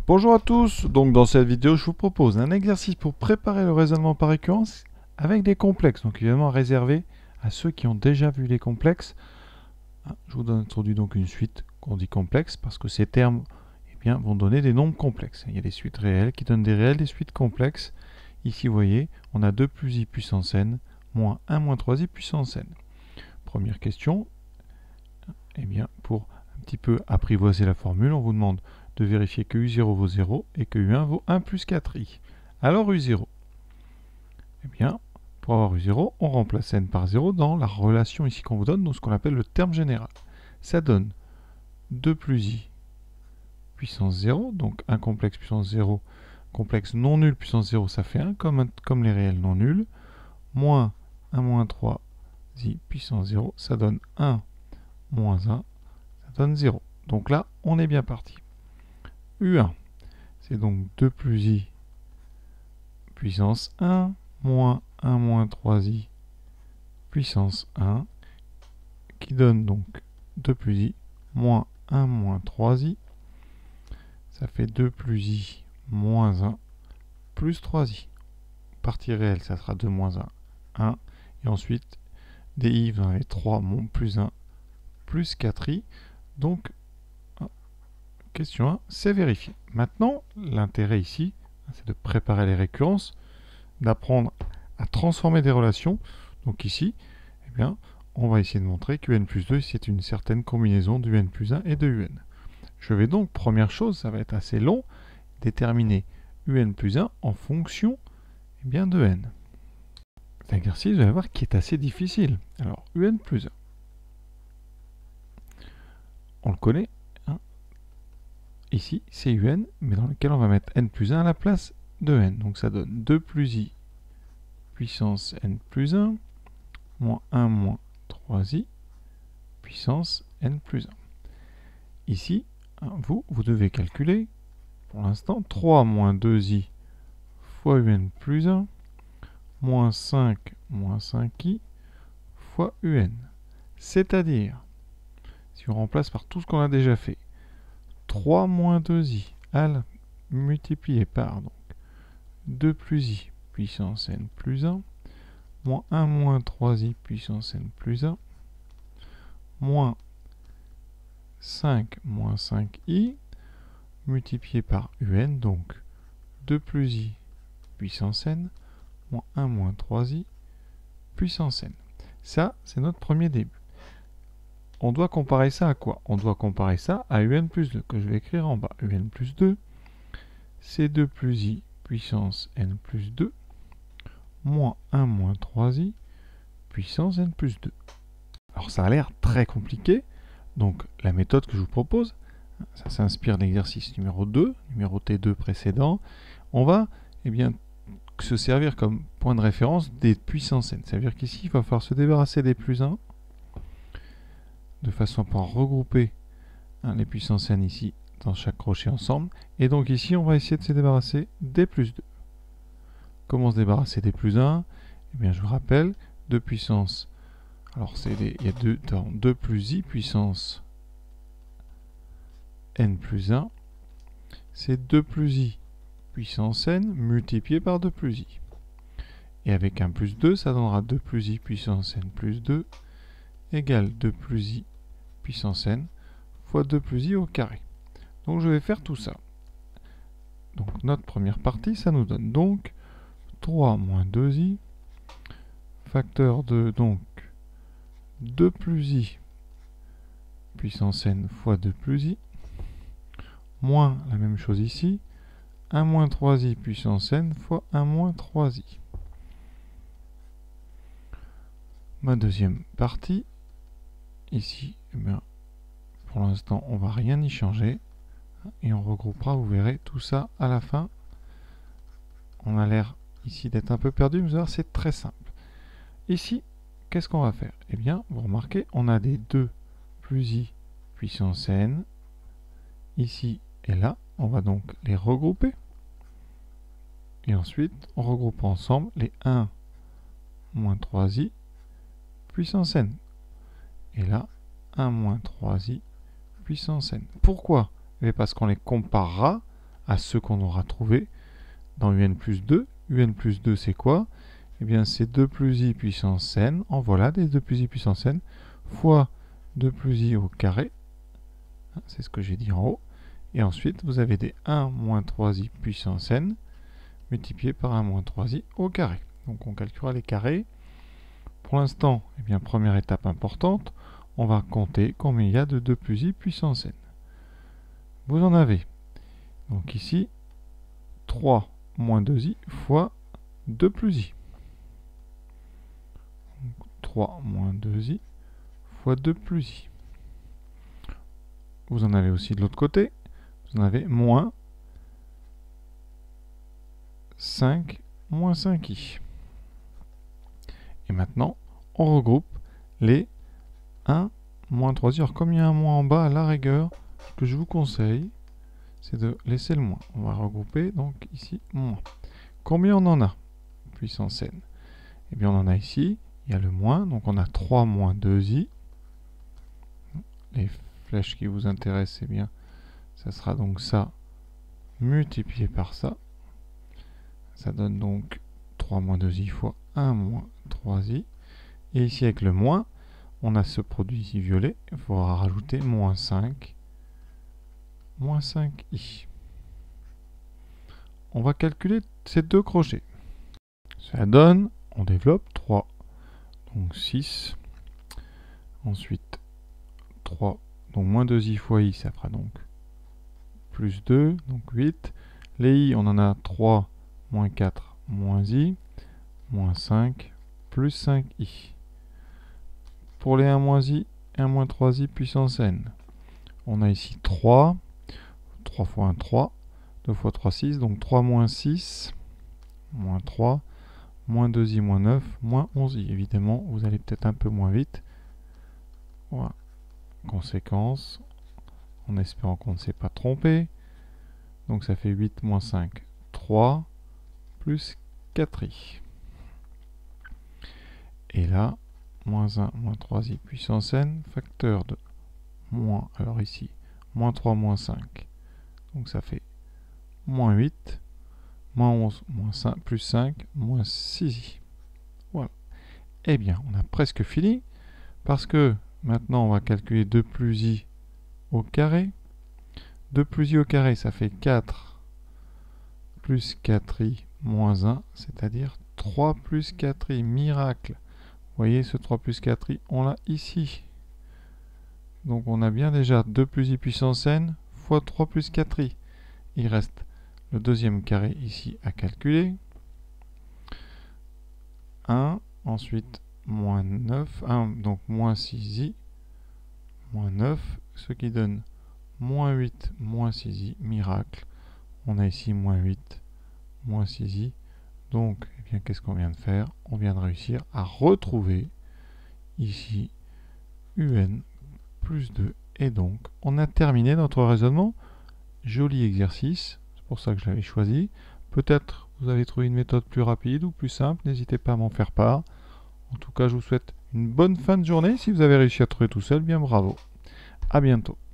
Bonjour à tous, donc dans cette vidéo je vous propose un exercice pour préparer le raisonnement par récurrence avec des complexes, donc évidemment réservé à ceux qui ont déjà vu les complexes. Je vous introduis donc une suite qu'on dit complexe parce que ces termes vont donner des nombres complexes. Il y a des suites réelles qui donnent des réels, des suites complexes. Ici vous voyez, on a 2 plus i puissance n moins 1 moins 3i puissance n. Première question, pour un petit peu apprivoiser la formule, on vous demande de vérifier que U0 vaut 0 et que U1 vaut 1 plus 4i. Alors U0, pour avoir U0, on remplace n par 0 dans la relation ici qu'on vous donne, donc ce qu'on appelle le terme général. Ça donne 2 plus i puissance 0, donc 1 complexe puissance 0, complexe non nul puissance 0, ça fait 1, comme les réels non nuls, moins 1 moins 3i puissance 0, ça donne 1 moins 1, ça donne 0. Donc là, on est bien parti. U1, c'est donc 2 plus i puissance 1 moins 1 moins 3i puissance 1 qui donne donc 2 plus i moins 1 moins 3i. Ça fait 2 plus i moins 1 plus 3i. Partie réelle, ça sera 2 moins 1, 1. Et ensuite, des i, vous en avez 3 plus 1 plus 4i. Donc, question 1, c'est vérifié. Maintenant, l'intérêt ici, c'est de préparer les récurrences, d'apprendre à transformer des relations. Donc ici, on va essayer de montrer que n plus 2, c'est une certaine combinaison de n plus 1 et de un. Je vais donc, première chose, ça va être assez long, déterminer un plus 1 en fonction de n. Cet exercice, vous allez voir, qui est assez difficile. Alors, un plus 1. On le connaît. Ici, c'est un, mais dans lequel on va mettre n plus 1 à la place de n. Donc ça donne 2 plus i puissance n plus 1, moins 1 moins 3i, puissance n plus 1. Ici, vous devez calculer, pour l'instant, 3 moins 2i fois un plus 1, moins 5 moins 5i, fois un. C'est-à-dire, si on remplace par tout ce qu'on a déjà fait, 3 moins 2i multiplié par donc 2 plus i puissance n plus 1, moins 1 moins 3i puissance n plus 1, moins 5 moins 5i, multiplié par un, donc 2 plus i puissance n, moins 1 moins 3i puissance n. Ça, c'est notre premier début. On doit comparer ça à quoi? On doit comparer ça à un plus 2, que je vais écrire en bas. Un plus 2, c'est 2 plus i puissance n plus 2, moins 1 moins 3i puissance n plus 2. Alors ça a l'air très compliqué, donc la méthode que je vous propose, ça s'inspire de l'exercice numéro 2, numéro T2 précédent, on va se servir comme point de référence des puissances n. Ça veut dire qu'ici, il va falloir se débarrasser des plus 1, de façon à pouvoir regrouper les puissances n ici dans chaque crochet ensemble. Et donc ici, on va essayer de se débarrasser des plus 2. Comment se débarrasser des plus 1? Je vous rappelle, 2 puissance, alors il y a 2 plus i puissance n plus 1, c'est 2 plus i puissance n multiplié par 2 plus i. Et avec un plus 2, ça donnera 2 plus i puissance n plus 2 égale 2 plus i puissance n fois 2 plus i au carré. Donc je vais faire tout ça. Donc notre première partie, ça nous donne donc 3 moins 2i, facteur de donc 2 plus i puissance n fois 2 plus i, moins la même chose ici, 1 moins 3i puissance n fois 1 moins 3i. Ma deuxième partie, ici, pour l'instant, on ne va rien y changer. Et on regroupera, vous verrez, tout ça à la fin. On a l'air ici d'être un peu perdu, mais vous allez voir, c'est très simple. Ici, qu'est-ce qu'on va faire? Vous remarquez, on a des 2 plus i puissance n, ici et là. On va donc les regrouper. Et ensuite, on regroupe ensemble les 1 moins 3i puissance n. Et là, 1 moins 3i puissance n. Pourquoi? Parce qu'on les comparera à ceux qu'on aura trouvés dans un plus 2. Un plus 2, c'est quoi? Eh bien, c'est 2 plus i puissance n, en voilà des 2 plus i puissance n, fois 2 plus i au carré. C'est ce que j'ai dit en haut. Et ensuite, vous avez des 1 moins 3i puissance n, multiplié par 1 moins 3i au carré. Donc on calculera les carrés. Pour l'instant, eh bien, première étape importante, on va compter combien il y a de 2 plus i puissance n. Vous en avez, donc ici, 3 moins 2i fois 2 plus i. Donc 3 moins 2i fois 2 plus i. Vous en avez aussi de l'autre côté, vous en avez moins 5 moins 5i. Et maintenant, on regroupe les 1 moins 3i. Alors comme il y a un moins en bas, à la rigueur, ce que je vous conseille, c'est de laisser le moins. On va regrouper donc ici moins. Combien on en a? Puissance n. Eh bien on en a ici, il y a le moins, donc on a 3 moins 2i. Les flèches qui vous intéressent, eh bien, ça sera donc ça multiplié par ça. Ça donne donc 3 moins 2i fois 1 moins 3i. Et ici avec le moins, on a ce produit ici violet, il faudra rajouter moins 5 5i. On va calculer ces deux crochets. Ça donne, on développe 3, donc 6. Ensuite 3, donc moins 2i fois i, ça fera donc plus 2, donc 8. Les i, on en a 3, moins 4, moins i, moins 5, plus 5i. Pour les 1 moins i, 1 moins 3i puissance n. On a ici 3, 3 fois 1, 3, 2 fois 3, 6, donc 3 moins 6, moins 3, moins 2i, moins 9, moins 11i. Évidemment, vous allez peut-être un peu moins vite. Voilà. Conséquence, en espérant qu'on ne s'est pas trompé. Donc ça fait 8 moins 5, 3, plus 4i. Et là, moins 1, moins 3i puissance n, facteur de moins, alors ici, moins 3, moins 5. Donc ça fait moins 8, moins 11, moins 5, plus 5, moins 6i. Voilà. Eh bien, on a presque fini, parce que maintenant, on va calculer 2 plus i au carré. 2 plus i au carré, ça fait 4 plus 4i moins 1, c'est-à-dire 3 plus 4i. Miracle. Vous voyez, ce 3 plus 4i, on l'a ici. Donc on a bien déjà 2 plus i puissance n fois 3 plus 4i. Il reste le deuxième carré ici à calculer. 1, ensuite moins 9, 1, donc moins 6i, moins 9, ce qui donne moins 8, moins 6i, miracle. On a ici moins 8, moins 6i. Donc, eh bien, qu'est-ce qu'on vient de faire? On vient de réussir à retrouver ici un plus 2. Et donc, on a terminé notre raisonnement. Joli exercice, c'est pour ça que je l'avais choisi. Peut-être vous avez trouvé une méthode plus rapide ou plus simple, n'hésitez pas à m'en faire part. En tout cas, je vous souhaite une bonne fin de journée. Si vous avez réussi à trouver tout seul, bien bravo. À bientôt.